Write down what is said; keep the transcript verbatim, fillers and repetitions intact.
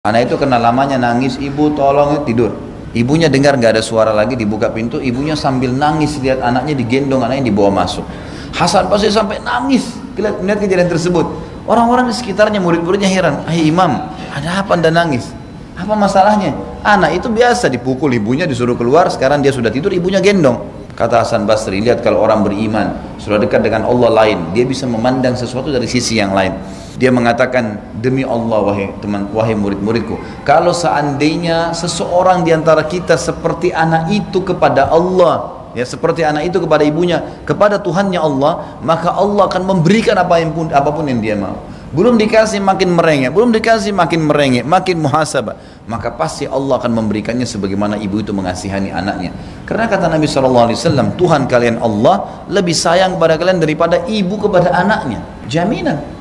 Anak itu kena lamanya nangis, ibu tolong, tidur. Ibunya dengar nggak ada suara lagi, dibuka pintu, ibunya sambil nangis lihat anaknya digendong, anaknya dibawa masuk. Hasan pasti sampai nangis melihat kejadian tersebut. Orang-orang di sekitarnya, murid-muridnya heran, "Hai Imam, ada apa Anda nangis? Apa masalahnya?" Anak itu biasa dipukul ibunya, disuruh keluar, sekarang dia sudah tidur, ibunya gendong. Kata Hasan Basri, lihat kalau orang beriman sudah dekat dengan Allah lain, dia bisa memandang sesuatu dari sisi yang lain. Dia mengatakan, demi Allah wahai teman, wahai murid-muridku, kalau seandainya seseorang di antara kita seperti anak itu kepada Allah, ya seperti anak itu kepada ibunya, kepada Tuhannya Allah, maka Allah akan memberikan apa yang pun, apapun yang dia mau. Belum dikasih makin merengek, belum dikasih makin merengek, makin muhasabah, maka pasti Allah akan memberikannya sebagaimana ibu itu mengasihani anaknya. Karena kata Nabi shallallahu alaihi wasallam, Tuhan kalian Allah lebih sayang kepada kalian daripada ibu kepada anaknya. Jaminan.